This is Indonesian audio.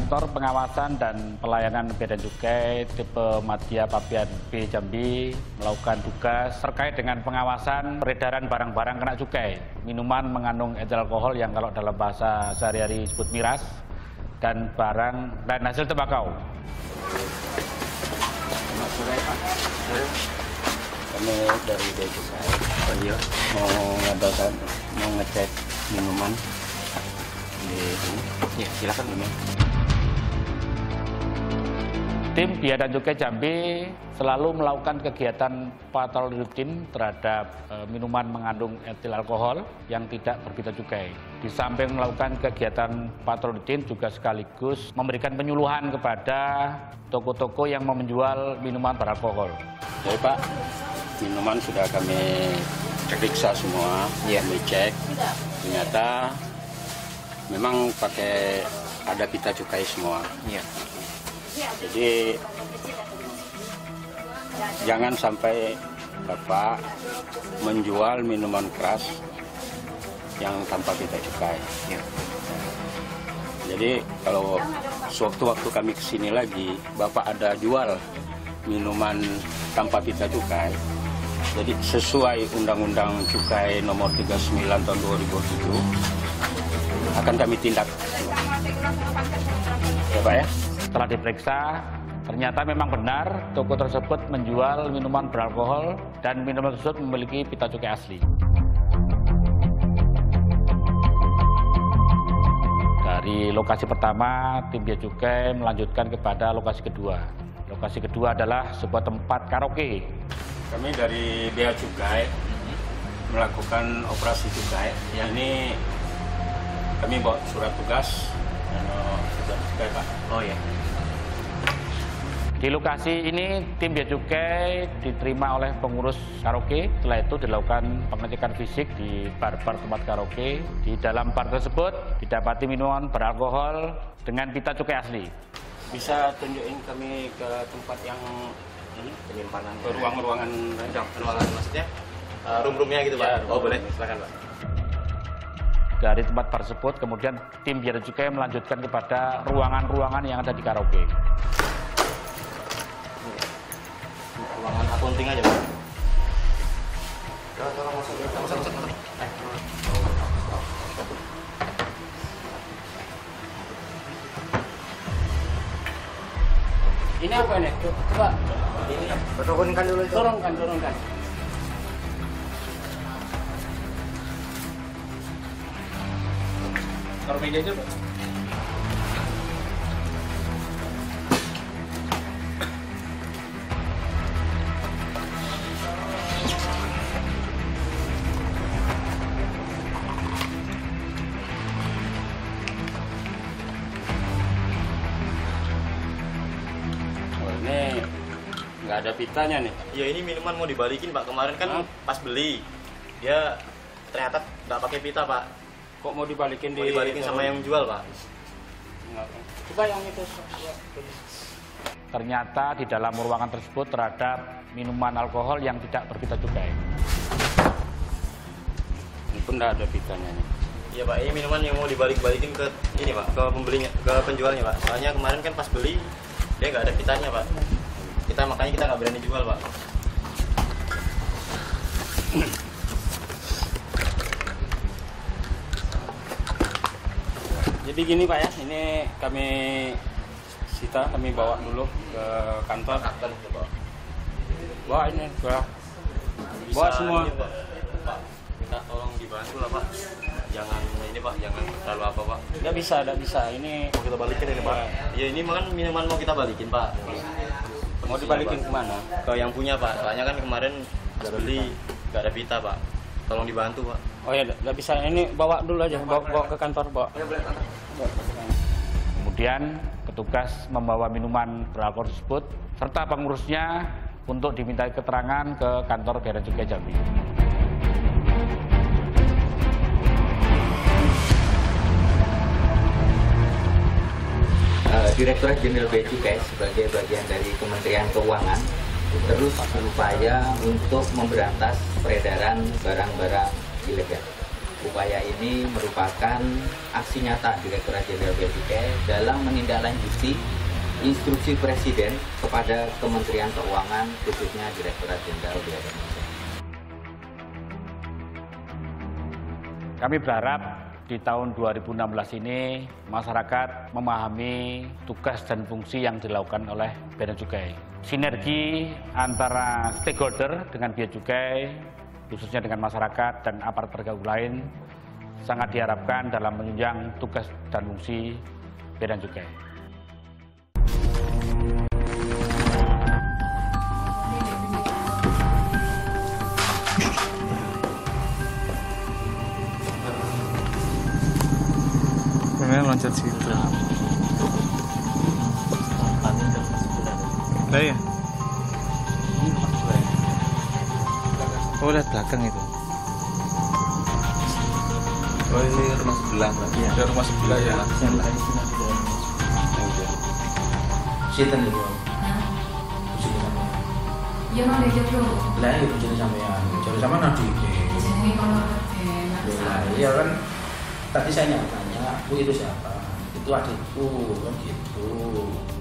Kantor Pengawasan dan Pelayanan Bea dan Cukai tipe Madya Pabean B Jambi melakukan tugas terkait dengan pengawasan peredaran barang-barang kena cukai, minuman mengandung etil alkohol yang kalau dalam bahasa sehari-hari disebut miras, dan barang dan hasil tembakau. Kami dari Bea Cukai mau ngecek minuman. Ya, silakan. Tim Bea dan Cukai Jambi selalu melakukan kegiatan patroli rutin terhadap minuman mengandung etil alkohol yang tidak berbita cukai. Di samping melakukan kegiatan patroli rutin juga sekaligus memberikan penyuluhan kepada toko-toko yang menjual minuman beralkohol. Jadi Pak, minuman sudah kami periksa semua, kami cek, ternyata memang pakai ada pita cukai semua. Jadi jangan sampai Bapak menjual minuman keras yang tanpa pita cukai. Jadi kalau sewaktu-waktu kami kesini lagi, Bapak ada jual minuman tanpa pita cukai, jadi sesuai Undang-Undang Cukai Nomor 39 Tahun 2007, akan kami tindak. Ya Pak ya? Setelah diperiksa, ternyata memang benar toko tersebut menjual minuman beralkohol dan minuman tersebut memiliki pita cukai asli. Dari lokasi pertama, tim Bea Cukai melanjutkan kepada lokasi kedua. Lokasi kedua adalah sebuah tempat karaoke. Kami dari Bea Cukai melakukan operasi cukai. Ini kami bawa surat tugas cukai Pak. Oh ya. Di lokasi ini tim Bea Cukai diterima oleh pengurus karaoke. Setelah itu dilakukan pengecekan fisik di bar-bar tempat karaoke. Di dalam bar tersebut didapati minuman beralkohol dengan pita cukai asli. Bisa tunjukin kami ke tempat yang penyimpanan, ke ruang-ruangan maksudnya room-roomnya gitu Pak? Oh boleh, silakan Pak. Dari tempat tersebut kemudian tim Bea Cukai melanjutkan kepada ruangan-ruangan yang ada di karaoke. Ruangan accounting aja Pak. Ini apa nih? Coba. Ini Turunkan dulu itu. Turunkan. Taruh meja aja, Pak. ini nggak ada pitanya nih. Ya ini minuman mau dibalikin Pak. Kemarin kan pas beli dia ternyata nggak pakai pita Pak. Kok mau dibalikin Mau dibalikin sama yang jual Pak. Coba yang itu. Ternyata di dalam ruangan tersebut terhadap minuman alkohol yang tidak berpita cukai. Ini pun nggak ada pitanya nih. Iya Pak, ini minuman yang mau dibalikin ke ini Pak, ke pembelinya, ke penjualnya Pak. Soalnya kemarin kan pas beli dia nggak ada pitanya Pak. Makanya kita nggak berani jual Pak. Jadi gini Pak ya, ini kami sita, kami bawa dulu ke kantor. Bawa ini, bawa semua. Ini, Pak, minta tolong dibantu lah Pak. Jangan ini Pak, jangan terlalu apa Pak. Nggak bisa. Ini Mau kita balikin ini Pak. Ya ini kan minuman mau kita balikin Pak. mau dibalikin kemana? Ke yang punya Pak. Soalnya kan kemarin beli nggak ada pita Pak. Tolong dibantu Pak. Oh ya, nggak bisa. Ini bawa dulu aja, bawa ke kantor, bawa. Kemudian petugas membawa minuman beralkohol tersebut serta pengurusnya untuk dimintai keterangan ke kantor Bea dan Cukai Jambi. Direktorat Jenderal Bea Cukai sebagai bagian dari Kementerian Keuangan terus berupaya untuk memberantas peredaran barang-barang ilegal. Upaya ini merupakan aksi nyata Direktorat Jenderal Bea Cukai dalam menindaklanjuti instruksi Presiden kepada Kementerian Keuangan, khususnya Direktorat Jenderal Bea dan Cukai. Kami berharap di tahun 2016 ini masyarakat memahami tugas dan fungsi yang dilakukan oleh Bea dan Cukai. Sinergi antara stakeholder dengan Bea Cukai, khususnya dengan masyarakat dan aparat penegak hukum lain, sangat diharapkan dalam menunjang tugas dan fungsi Bea dan Cukai. Loncat situ. Lah ya. Oh, lihat belakang itu. Oh, ini rumah sebelah. Iya. Ada rumah sebelah ya. Yang lain sudah. Sinten niku? Ya mau diajak bro. Lah ya bojone sampean. Bojone sampean adike. Jenenge kono kabeh. Lah iya kan tadi saya tanya, Bu itu siapa? Itu adikku, kan gitu.